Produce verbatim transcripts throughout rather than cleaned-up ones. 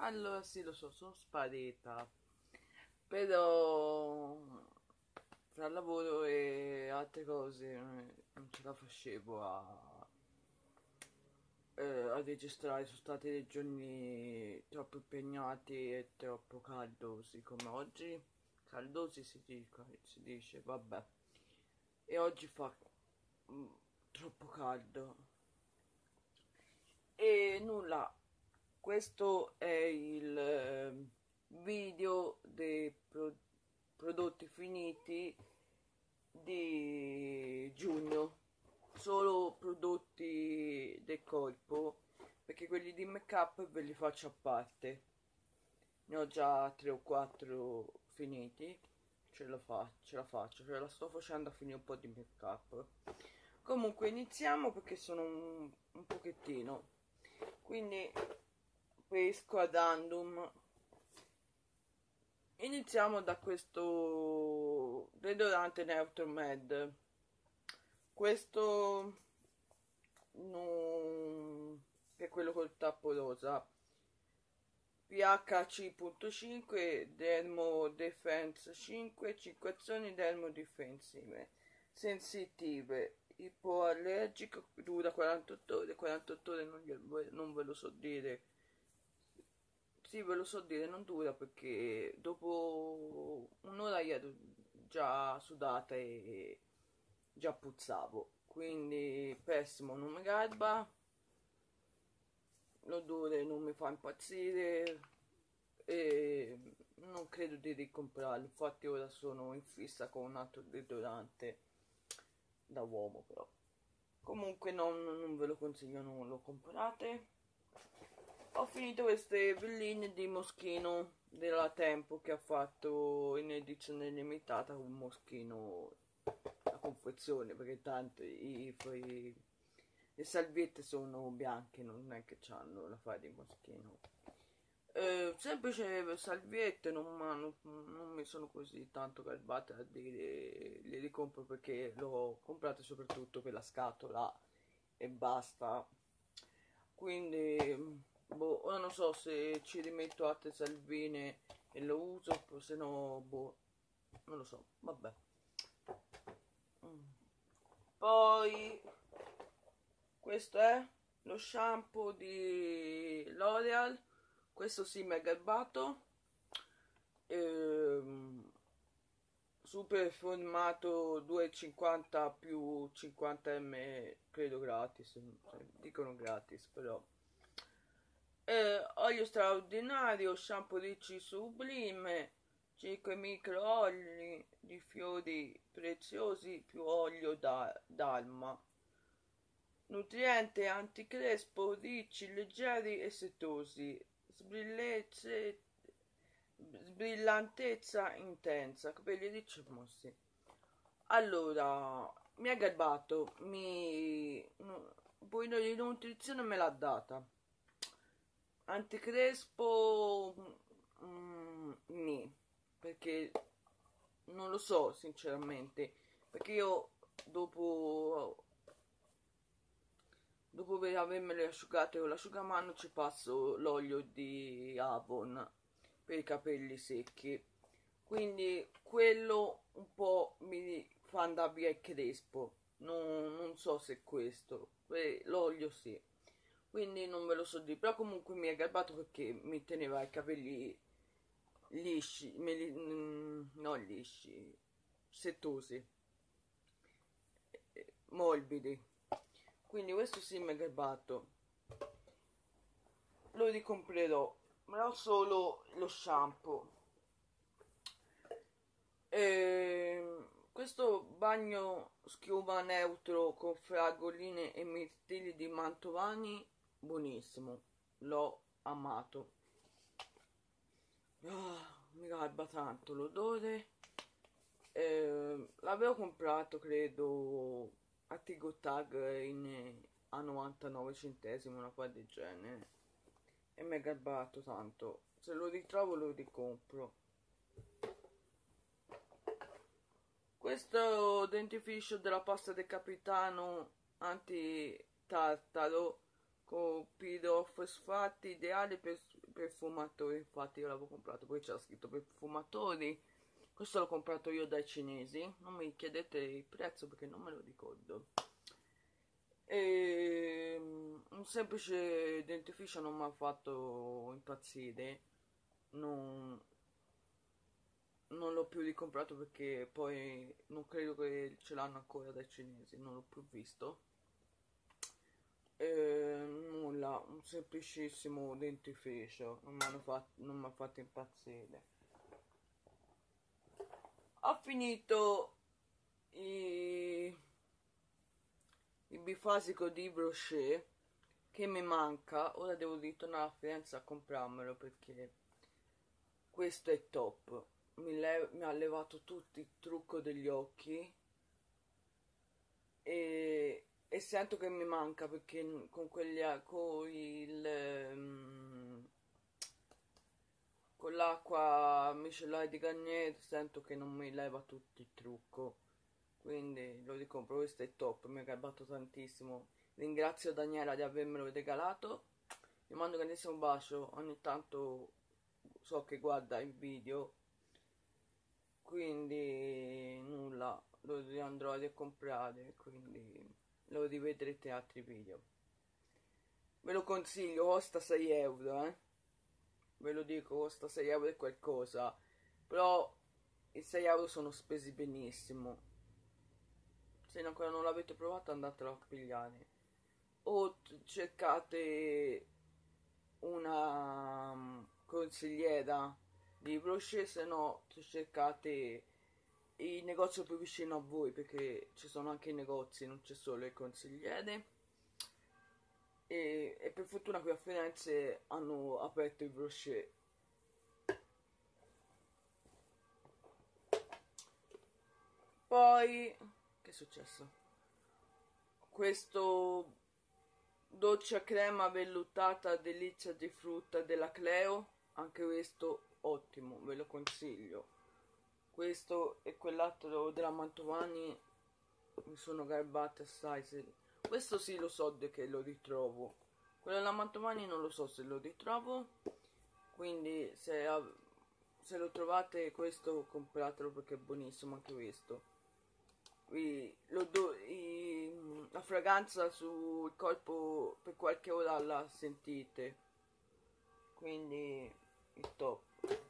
Allora sì, lo so, sono sparita, però tra lavoro e altre cose eh, non ce la facevo a, eh, a registrare, sono stati dei giorni troppo impegnati e troppo caldosi come oggi. Caldosi si dica, si dice, vabbè. E oggi fa mm, troppo caldo. E nulla, questo è il eh, video dei pro- prodotti finiti di giugno, solo prodotti del corpo, perché quelli di make up ve li faccio a parte. Ne ho già tre o quattro finiti, ce la, fa- ce la faccio, ce la sto facendo a finire un po' di make up. Comunque iniziamo perché sono un, un pochettino. Quindi pesco ad random. Iniziamo da questo deodorante Neutro Med. Questo non è quello col tappo rosa. pH punto cinque, Dermo Defense cinque, cinque azioni Dermo difensive, sensitive, ipoallergico, dura quarantotto ore, quarantotto ore non, glielo- non ve lo so dire. Sì, ve lo so dire, non dura perché dopo un'ora io ero già sudata e già puzzavo. Quindi pessimo, non mi garba, l'odore non mi fa impazzire e non credo di ricomprarlo. Infatti ora sono in fissa con un altro deodorante da uomo però. Comunque non, non ve lo consiglio, non lo comprate. Ho finito queste velline di Moschino della Tempo che ha fatto in edizione limitata con Moschino la confezione, perché tanto i, i, le salviette sono bianche, non è che hanno la fare di Moschino. Eh, semplice salviette, non, non, non mi sono così tanto garbate a dire le ricompro perché l'ho comprate soprattutto per la scatola e basta. Quindi boh, ora non so se ci rimetto altre salvine e lo uso, se no boh, non lo so, vabbè. Mm. Poi questo è lo shampoo di L'Oreal, questo sì mi è garbato, ehm, super formato due e cinquanta più cinquanta millilitri, credo gratis, cioè, dicono gratis però. Eh, olio straordinario, shampoo ricci sublime, cinque micro oli di fiori preziosi più olio da, d'alma. Nutriente anticrespo, ricci, leggeri e setosi. Sbrillezze, sbrillantezza intensa, capelli ricci e mossi. Allora, mi ha garbato, mi... no, poi di nutrizione me l'ha data. Anticrespo, mm, nì, perché non lo so sinceramente, perché io dopo, dopo avermele asciugate con l'asciugamano ci passo l'olio di Avon per i capelli secchi, quindi quello un po' mi fa andare via il crespo, non, non so se è questo, eh, l'olio sì, quindi non ve lo so dire, però comunque mi è garbato perché mi teneva i capelli lisci, me li, mm, non lisci, setosi, eh, morbidi, quindi questo sì mi è garbato, lo ricomprerò, però solo lo shampoo. E questo bagno schiuma neutro con fragoline e mirtilli di Mantovani, buonissimo, l'ho amato. Ah, mi garba tanto l'odore. Eh, l'avevo comprato, credo, a Tigo Tag in, a novantanove centesimi, una cosa del genere. E mi è garbato tanto. Se lo ritrovo lo ricompro. Questo dentifricio della pasta del capitano anti-tartaro con pirofosfati ideale per, perfumatori, infatti io l'avevo comprato, poi c'era scritto perfumatori. Questo l'ho comprato io dai cinesi, non mi chiedete il prezzo perché non me lo ricordo. E un semplice dentifricio non mi ha fatto impazzire, non, non l'ho più ricomprato perché poi non credo che ce l'hanno ancora dai cinesi, non l'ho più visto. E nulla, un semplicissimo dentifricio, non mi hanno fatto, non mi ha fatto impazzire. Ho finito i, il bifasico di Brochet che mi manca, ora devo ritornare a Firenze a comprarmelo perché questo è top, mi, mi ha levato tutto il trucco degli occhi e, e sento che mi manca perché con quegli con il um, con l'acqua micellare di Garnier sento che non mi leva tutto il trucco, quindi lo ricompro. Questo è top, mi ha garbato tantissimo. Ringrazio Daniela di avermelo regalato, vi mando un grandissimo bacio, ogni tanto so che guarda il video, quindi nulla, lo andrò a ricomprare, quindi lo rivedrete in altri video. Ve lo consiglio, costa sei euro, eh? Ve lo dico, costa sei euro e qualcosa, però i sei euro sono spesi benissimo. Se ancora non l'avete provato andatelo a pigliare, o cercate una um, consigliera di Brochet, se no cercate il negozio più vicino a voi, perché ci sono anche i negozi, non c'è solo le consigliere. E, e per fortuna qui a Firenze hanno aperto il Brochet. Poi che è successo? Questo dolce crema vellutata delizia di frutta della Cleo, anche questo ottimo, ve lo consiglio. Questo e quell'altro della Mantovani mi sono garbate assai. Se... questo sì lo so che lo ritrovo, quello della Mantovani non lo so se lo ritrovo, quindi se, se lo trovate questo compratelo perché è buonissimo anche questo. I, lo do, i, la fragranza sul corpo per qualche ora la sentite, quindi il top.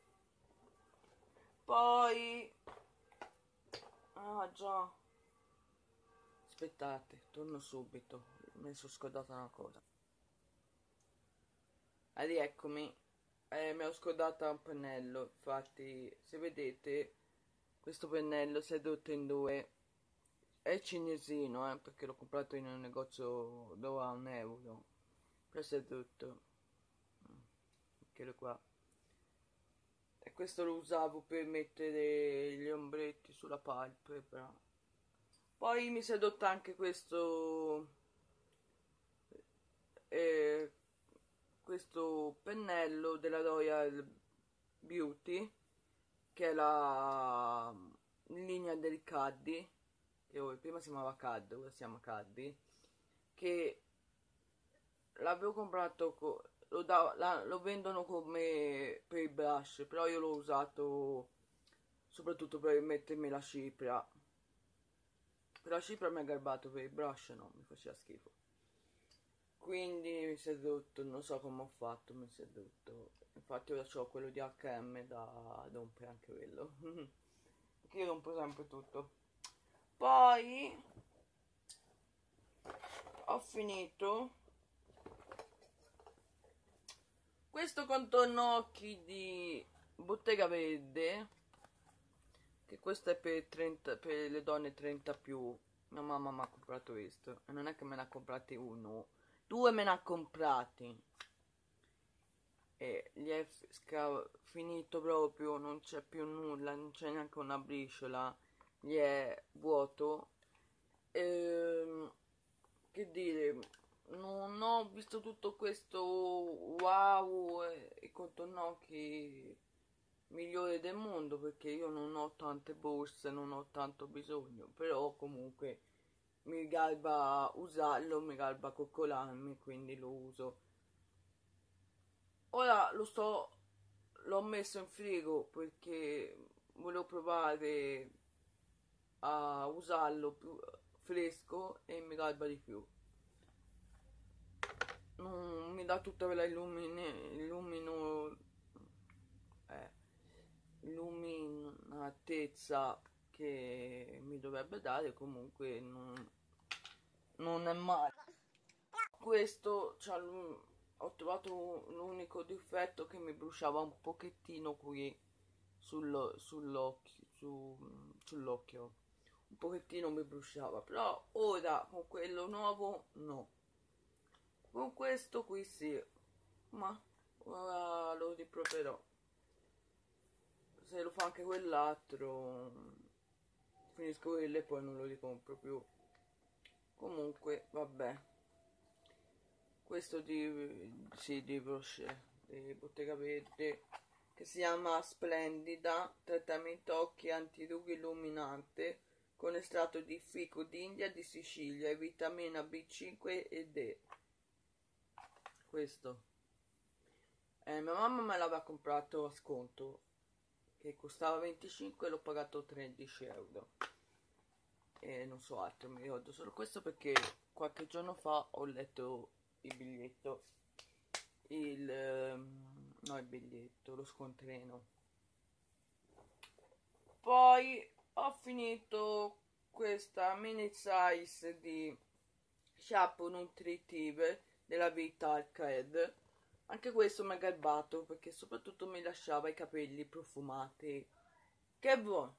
Poi ah già, aspettate, torno subito, mi sono scordata una cosa. Ah, rieccomi, eh, mi ho scordata un pennello, infatti se vedete questo pennello si è ridotto in due. È cinesino, eh, perché l'ho comprato in un negozio dove a un euro. Questo è tutto. Eccolo qua. E questo lo usavo per mettere gli ombretti sulla palpebra. Poi mi si è adottato anche questo eh, questo pennello della Royal Beauty, che è la linea del Caddy, che prima si chiamava Cad, ora si chiama Caddy, che l'avevo comprato, lo, da, la, lo vendono come per il brush, però io l'ho usato soprattutto per mettermi la cipria. Per la cipria mi ha garbato, per il brush no, mi faceva schifo. Quindi mi si è ridotto, non so come ho fatto, mi si è ridotto. Infatti ora ho quello di acca emme da rompere anche quello. Perché io rompo sempre tutto. Poi ho finito questo contorno occhi di Bottega Verde, che questo è per, trenta, per le donne trenta più. Mia mamma mi ha comprato questo e non è che me ne ha comprati uno, due me ne ha comprati e gli è finito proprio, non c'è più nulla, non c'è neanche una briciola, gli è vuoto. Ehm, che dire, non ho visto tutto questo wow e, e contornocchi migliore del mondo, perché io non ho tante borse, non ho tanto bisogno, però comunque mi garba usarlo, mi garba coccolarmi, quindi lo uso. ora lo sto l'ho messo in frigo perché volevo provare a usarlo più fresco e mi garba di più. Non mi dà tutta quella illumine, illumino, eh, illuminatezza che mi dovrebbe dare, comunque non, non è male. Questo c'ha l'u- ho trovato l'unico difetto che mi bruciava un pochettino qui sul- sull'occhio, su- sull'occhio. Un pochettino mi bruciava, però ora con quello nuovo no. Con questo qui sì, ma ora lo riproverò. Se lo fa anche quell'altro, finisco quello e poi non lo ricompro più. Comunque, vabbè. Questo di, sì, di Brochet, di Bottega Verde, che si chiama Splendida, trattamento occhi antirughe illuminante con estratto di fico d'India di Sicilia e vitamina B cinque e D. Questo. Eh, mia mamma me l'aveva comprato a sconto, che costava venticinque e l'ho pagato tredici euro. E non so altro, mi ricordo solo questo perché qualche giorno fa ho letto il biglietto, il, ehm, no il biglietto, lo scontrino. Poi ho finito questa mini size di shampoo nutritive della Vital Cred. Anche questo mi ha garbato perché soprattutto mi lasciava i capelli profumati. Che buono!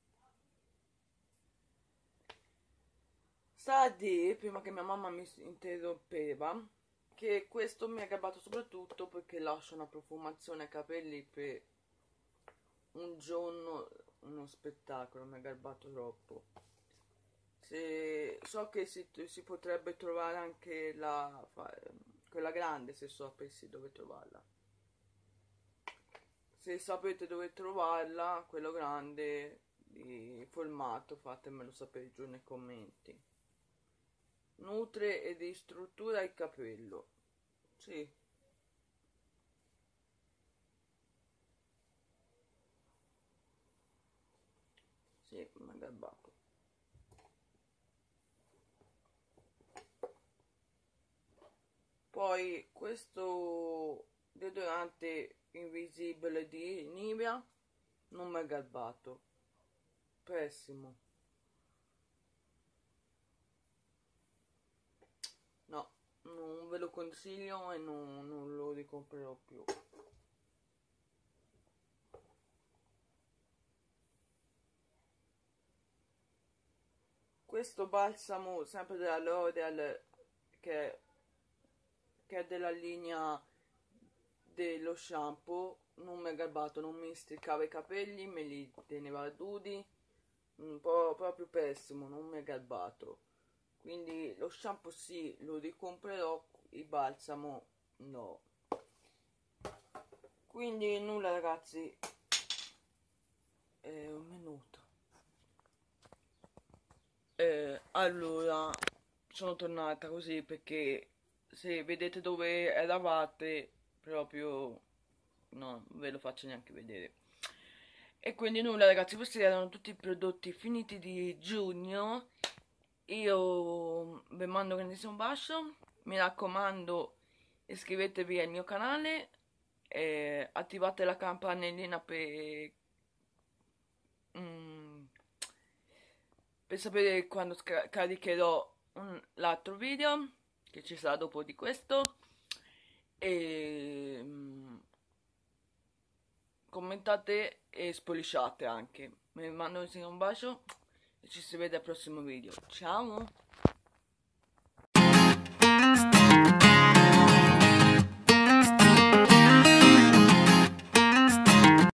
Sta a dire, prima che mia mamma mi interrompeva, che questo mi ha gabbato soprattutto perché lascia una profumazione ai capelli per un giorno, uno spettacolo, mi ha garbato troppo. Se, so che si, si potrebbe trovare anche la, quella grande se sapessi dove trovarla. Se sapete dove trovarla, quello grande di formato, fatemelo sapere giù nei commenti. Nutre e ristruttura il capello. Sì. Sì, mi ha garbato. Poi questo deodorante invisibile di Nivea non mi ha garbato. Pessimo. No, non ve lo consiglio e non, non lo ricomprerò più. Questo balsamo sempre della L'Oreal che, che è della linea dello shampoo non mi è garbato, non mi striccava i capelli, me li teneva duri, un po' proprio pessimo, non mi è garbato. Quindi lo shampoo sì, lo ricomprerò, il balsamo no. Quindi nulla ragazzi, è un minuto. Eh, allora, sono tornata così perché se vedete dove eravate, proprio no, non ve lo faccio neanche vedere. E quindi nulla ragazzi, questi erano tutti i prodotti finiti di giugno. Io vi mando un grandissimo bacio, mi raccomando iscrivetevi al mio canale, e attivate la campanellina per, mm, per sapere quando caricherò l'altro video che ci sarà dopo di questo. E mm, commentate e spoiliciate anche. Vi mando un bacio e ci si vede al prossimo video. Ciao!